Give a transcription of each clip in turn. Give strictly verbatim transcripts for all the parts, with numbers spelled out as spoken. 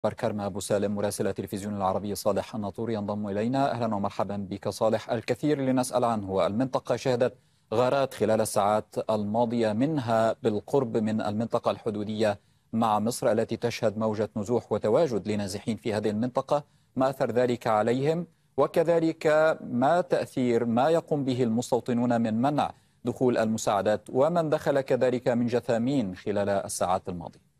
بركرمة أبو سالم مراسل التلفزيون العربي صالح الناطور ينضم إلينا. أهلا ومرحبا بك صالح. الكثير لنسأل عنه. المنطقة شهدت غارات خلال الساعات الماضية، منها بالقرب من المنطقة الحدودية مع مصر التي تشهد موجة نزوح وتواجد لنازحين في هذه المنطقة. ما أثر ذلك عليهم؟ وكذلك ما تأثير ما يقوم به المستوطنون من منع دخول المساعدات، ومن دخل كذلك من جثامين خلال الساعات الماضية؟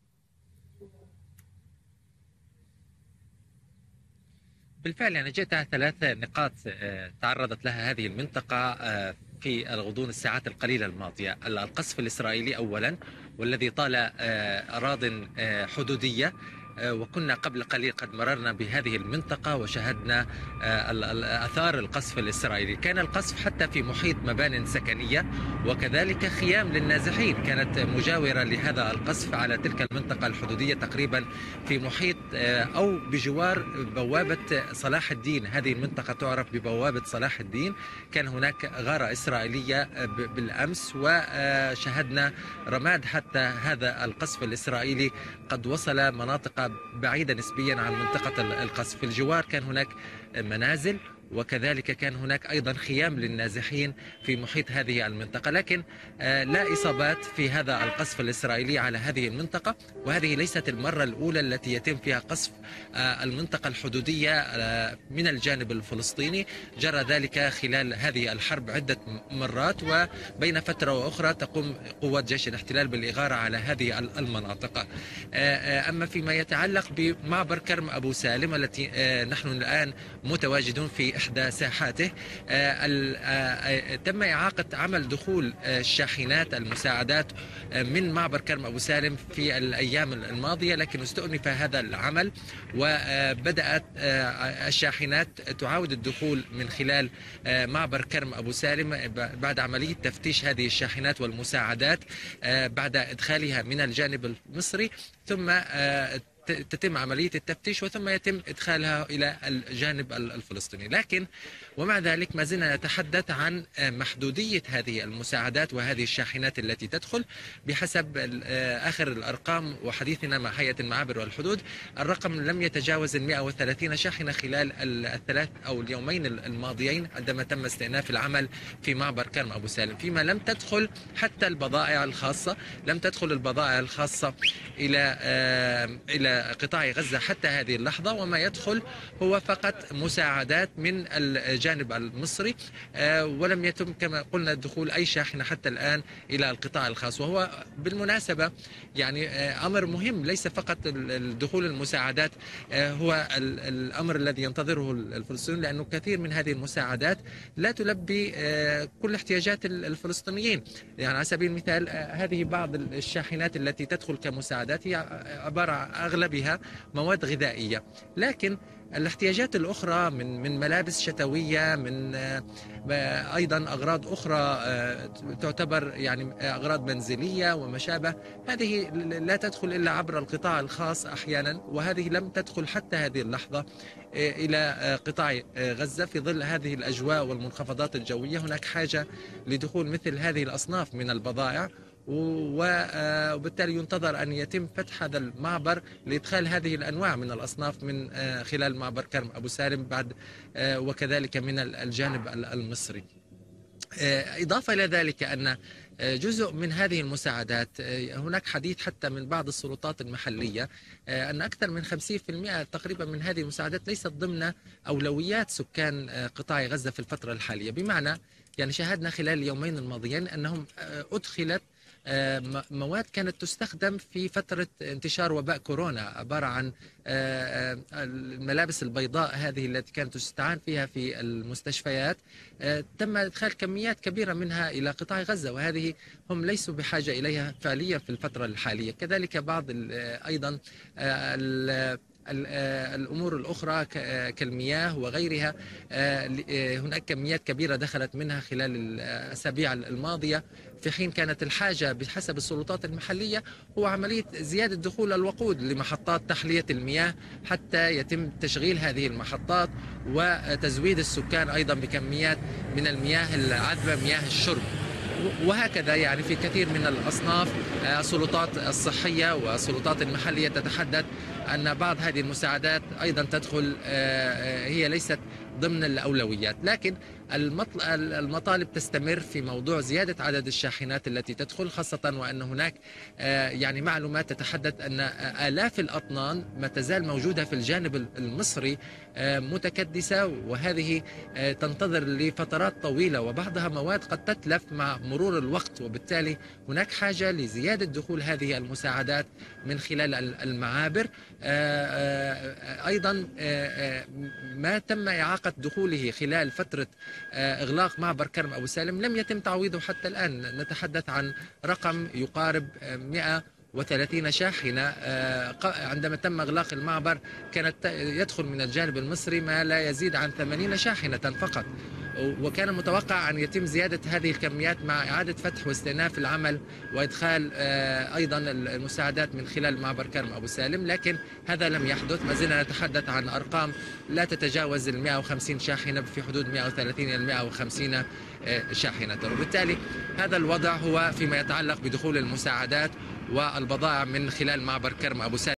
بالفعل يعني جئت على ثلاث نقاط تعرضت لها هذه المنطقة في الغضون الساعات القليلة الماضية. القصف الإسرائيلي أولا، والذي طال أراضٍ حدودية، وكنا قبل قليل قد مررنا بهذه المنطقة وشاهدنا آثار القصف الإسرائيلي. كان القصف حتى في محيط مبان سكنية، وكذلك خيام للنازحين كانت مجاورة لهذا القصف على تلك المنطقة الحدودية، تقريبا في محيط أو بجوار بوابة صلاح الدين. هذه المنطقة تعرف ببوابة صلاح الدين. كان هناك غارة إسرائيلية بالأمس، وشاهدنا رماد حتى هذا القصف الإسرائيلي قد وصل مناطق بعيدة نسبيا عن منطقة القصف. في الجوار كان هناك منازل، وكذلك كان هناك أيضا خيام للنازحين في محيط هذه المنطقة، لكن لا إصابات في هذا القصف الإسرائيلي على هذه المنطقة. وهذه ليست المرة الأولى التي يتم فيها قصف المنطقة الحدودية من الجانب الفلسطيني. جرى ذلك خلال هذه الحرب عدة مرات، وبين فترة وأخرى تقوم قوات جيش الاحتلال بالإغارة على هذه المناطق. أما فيما يتعلق بمعبر كرم أبو سالم التي نحن الآن متواجدون في إحدى ساحاته، تم إعاقة عمل دخول الشاحنات المساعدات من معبر كرم أبو سالم في الأيام الماضية، لكن استؤنف هذا العمل وبدأت الشاحنات تعاود الدخول من خلال معبر كرم أبو سالم بعد عملية تفتيش هذه الشاحنات والمساعدات بعد إدخالها من الجانب المصري، ثم تتم عملية التفتيش وثم يتم إدخالها إلى الجانب الفلسطيني. لكن ومع ذلك ما زلنا نتحدث عن محدودية هذه المساعدات وهذه الشاحنات التي تدخل. بحسب آخر الأرقام وحديثنا مع هيئة المعابر والحدود، الرقم لم يتجاوز مئة وثلاثين شاحنة خلال الثلاث أو اليومين الماضيين عندما تم استئناف العمل في معبر كرم أبو سالم، فيما لم تدخل حتى البضائع الخاصة. لم تدخل البضائع الخاصة إلى إلى قطاع غزة حتى هذه اللحظة، وما يدخل هو فقط مساعدات من الجانب المصري، ولم يتم كما قلنا دخول أي شاحنة حتى الآن إلى القطاع الخاص. وهو بالمناسبة يعني أمر مهم، ليس فقط دخول المساعدات هو الأمر الذي ينتظره الفلسطينيون، لأنه كثير من هذه المساعدات لا تلبي كل احتياجات الفلسطينيين. يعني على سبيل المثال هذه بعض الشاحنات التي تدخل كمساعدات هي عبارة أغلبها مواد غذائية، لكن الاحتياجات الأخرى من من ملابس شتوية، من أيضا أغراض أخرى تعتبر يعني أغراض منزلية وما شابه، هذه لا تدخل إلا عبر القطاع الخاص أحيانا، وهذه لم تدخل حتى هذه اللحظة إلى قطاع غزة في ظل هذه الأجواء والمنخفضات الجوية. هناك حاجة لدخول مثل هذه الأصناف من البضائع، وبالتالي ينتظر أن يتم فتح هذا المعبر لإدخال هذه الأنواع من الأصناف من خلال معبر كرم أبو سالم بعد، وكذلك من الجانب المصري. إضافة إلى ذلك أن جزء من هذه المساعدات، هناك حديث حتى من بعض السلطات المحلية أن أكثر من خمسين بالمئة تقريبا من هذه المساعدات ليست ضمن أولويات سكان قطاع غزة في الفترة الحالية. بمعنى يعني شاهدنا خلال اليومين الماضيين أنهم أدخلت مواد كانت تستخدم في فترة انتشار وباء كورونا، عبارة عن الملابس البيضاء هذه التي كانت تستعان فيها في المستشفيات، تم إدخال كميات كبيرة منها إلى قطاع غزة، وهذه هم ليسوا بحاجة إليها فعليا في الفترة الحالية. كذلك بعض أيضا الأمور الأخرى كالمياه وغيرها، هناك كميات كبيرة دخلت منها خلال الأسابيع الماضية، في حين كانت الحاجة بحسب السلطات المحلية هو عملية زيادة دخول الوقود لمحطات تحلية المياه حتى يتم تشغيل هذه المحطات وتزويد السكان أيضا بكميات من المياه العذبة، مياه الشرب. وهكذا يعني في كثير من الأصناف السلطات الصحية والسلطات المحلية تتحدث أن بعض هذه المساعدات أيضا تدخل هي ليست ضمن الأولويات، لكن المطالب تستمر في موضوع زيادة عدد الشاحنات التي تدخل، خاصة وأن هناك يعني معلومات تتحدث أن آلاف الأطنان ما تزال موجودة في الجانب المصري متكدسة، وهذه تنتظر لفترات طويلة وبعضها مواد قد تتلف مع مرور الوقت، وبالتالي هناك حاجة لزيادة دخول هذه المساعدات من خلال المعابر. أيضا ما تم إعاقة دخوله خلال فترة إغلاق معبر كرم أبو سالم لم يتم تعويضه حتى الآن، نتحدث عن رقم يقارب مئة وثلاثين شاحنة. عندما تم إغلاق المعبر كانت يدخل من الجانب المصري ما لا يزيد عن ثمانين شاحنة فقط، وكان متوقع أن يتم زيادة هذه الكميات مع إعادة فتح واستئناف العمل وإدخال أيضا المساعدات من خلال معبر كرم أبو سالم، لكن هذا لم يحدث. ما زلنا نتحدث عن أرقام لا تتجاوز ال مئة وخمسين شاحنة، في حدود مئة وثلاثين إلى مئة وخمسين شاحنة، وبالتالي هذا الوضع هو فيما يتعلق بدخول المساعدات والبضائع من خلال معبر كرم أبو سالم.